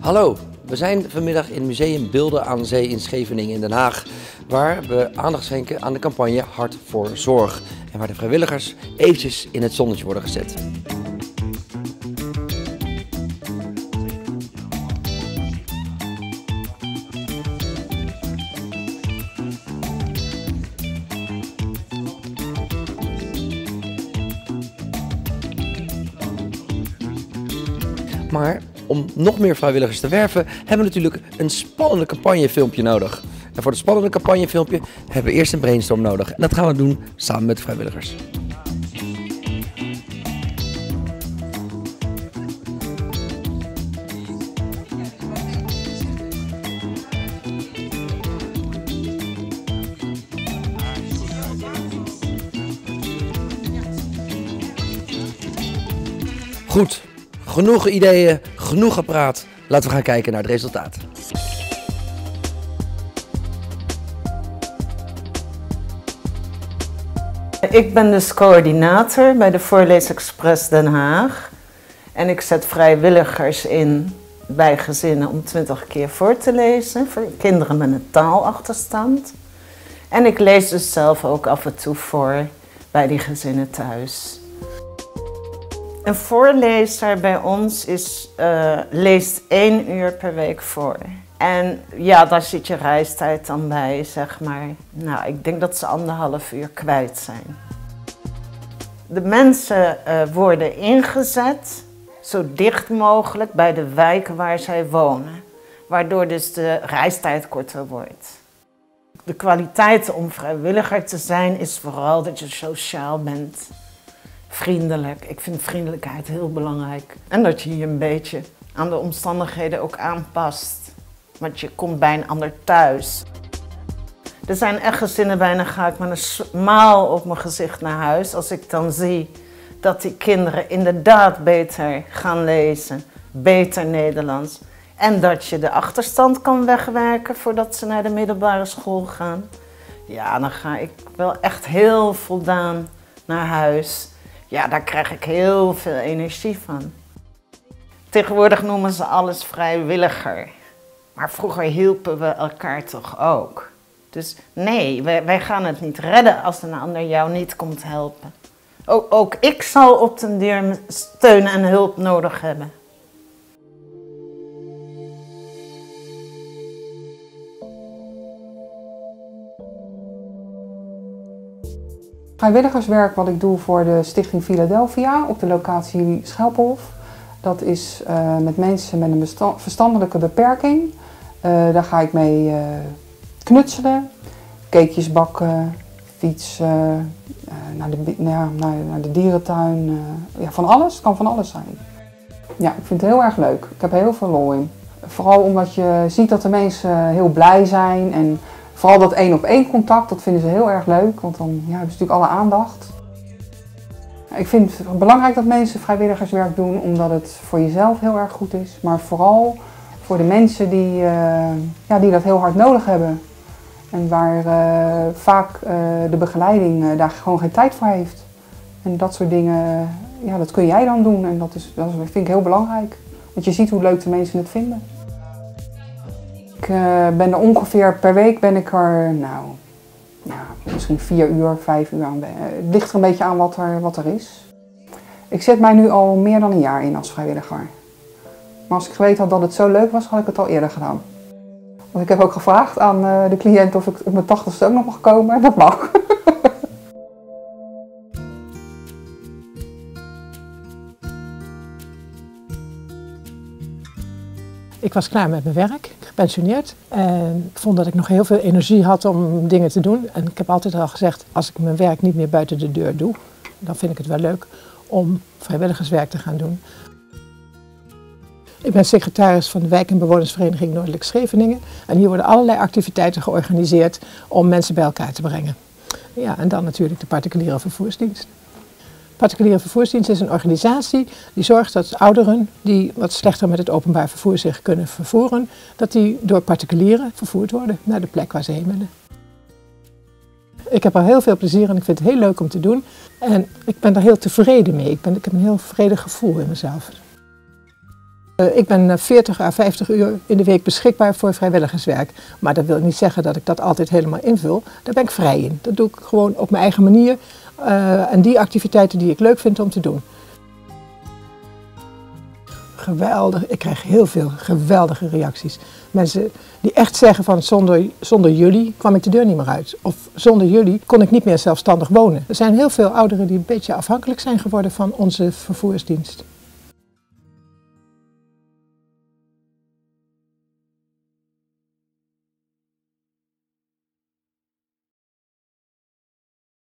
Hallo, we zijn vanmiddag in Museum Beelden aan Zee in Scheveningen in Den Haag, waar we aandacht schenken aan de campagne Hart voor Zorg en waar de vrijwilligers eventjes in het zonnetje worden gezet. Maar om nog meer vrijwilligers te werven, hebben we natuurlijk een spannende campagnefilmpje nodig. En voor het spannende campagnefilmpje hebben we eerst een brainstorm nodig. En dat gaan we doen samen met de vrijwilligers. Goed. Genoeg ideeën, genoeg gepraat. Laten we gaan kijken naar het resultaat. Ik ben dus coördinator bij de Voorleesexpress Den Haag. En ik zet vrijwilligers in bij gezinnen om 20 keer voor te lezen. Voor kinderen met een taalachterstand. En ik lees dus zelf ook af en toe voor bij die gezinnen thuis. Een voorlezer bij ons leest 1 uur per week voor. En ja, daar zit je reistijd dan bij, zeg maar. Nou, ik denk dat ze 1,5 uur kwijt zijn. De mensen worden ingezet zo dicht mogelijk bij de wijken waar zij wonen. Waardoor dus de reistijd korter wordt. De kwaliteit om vrijwilliger te zijn is vooral dat je sociaal bent. Vriendelijk. Ik vind vriendelijkheid heel belangrijk. En dat je je een beetje aan de omstandigheden ook aanpast. Want je komt bij een ander thuis. Er zijn echt gezinnen, bijna ga ik met een smaal op mijn gezicht naar huis. Als ik dan zie dat die kinderen inderdaad beter gaan lezen. Beter Nederlands. En dat je de achterstand kan wegwerken voordat ze naar de middelbare school gaan. Ja, dan ga ik wel echt heel voldaan naar huis. Ja, daar krijg ik heel veel energie van. Tegenwoordig noemen ze alles vrijwilliger. Maar vroeger hielpen we elkaar toch ook. Dus nee, wij gaan het niet redden als een ander jou niet komt helpen. Ook ik zal op den duur steun en hulp nodig hebben. Vrijwilligerswerk wat ik doe voor de Stichting Philadelphia op de locatie Schelpenhof. Dat is met mensen met een verstandelijke beperking. Daar ga ik mee knutselen, cakejes bakken, fietsen, naar de dierentuin. Ja, van alles, het kan van alles zijn. Ja, ik vind het heel erg leuk. Ik heb er heel veel lol in. Vooral omdat je ziet dat de mensen heel blij zijn. En vooral dat 1-op-1 contact, dat vinden ze heel erg leuk, want dan hebben ze natuurlijk alle aandacht. Ik vind het belangrijk dat mensen vrijwilligerswerk doen, omdat het voor jezelf heel erg goed is. Maar vooral voor de mensen die dat heel hard nodig hebben. En waar vaak de begeleiding daar gewoon geen tijd voor heeft. En dat soort dingen, ja, dat kun jij dan doen en dat vind ik heel belangrijk. Want je ziet hoe leuk de mensen het vinden. Ik ben er ongeveer per week misschien 4 uur, 5 uur aan. Het ligt er een beetje aan wat er is. Ik zet mij nu al meer dan een jaar in als vrijwilliger. Maar als ik geweten had dat het zo leuk was, had ik het al eerder gedaan. Want ik heb ook gevraagd aan de cliënt of ik op mijn 80ste ook nog mag komen. Dat mag. Ik was klaar met mijn werk, gepensioneerd. En ik vond dat ik nog heel veel energie had om dingen te doen. En ik heb altijd al gezegd, als ik mijn werk niet meer buiten de deur doe, dan vind ik het wel leuk om vrijwilligerswerk te gaan doen. Ik ben secretaris van de Wijk- en Bewonersvereniging Noordelijk Scheveningen. En hier worden allerlei activiteiten georganiseerd om mensen bij elkaar te brengen. Ja, en dan natuurlijk de particuliere vervoersdienst. Particuliere vervoersdienst is een organisatie die zorgt dat ouderen die wat slechter met het openbaar vervoer zich kunnen vervoeren, dat die door particulieren vervoerd worden naar de plek waar ze heen willen. Ik heb er heel veel plezier in, ik vind het heel leuk om te doen en ik ben daar heel tevreden mee. Ik heb een heel vredig gevoel in mezelf. Ik ben 40 à 50 uur in de week beschikbaar voor vrijwilligerswerk. Maar dat wil niet zeggen dat ik dat altijd helemaal invul. Daar ben ik vrij in. Dat doe ik gewoon op mijn eigen manier. En die activiteiten die ik leuk vind om te doen. Geweldig. Ik krijg heel veel geweldige reacties. Mensen die echt zeggen van zonder jullie kwam ik de deur niet meer uit. Of zonder jullie kon ik niet meer zelfstandig wonen. Er zijn heel veel ouderen die een beetje afhankelijk zijn geworden van onze vervoersdienst.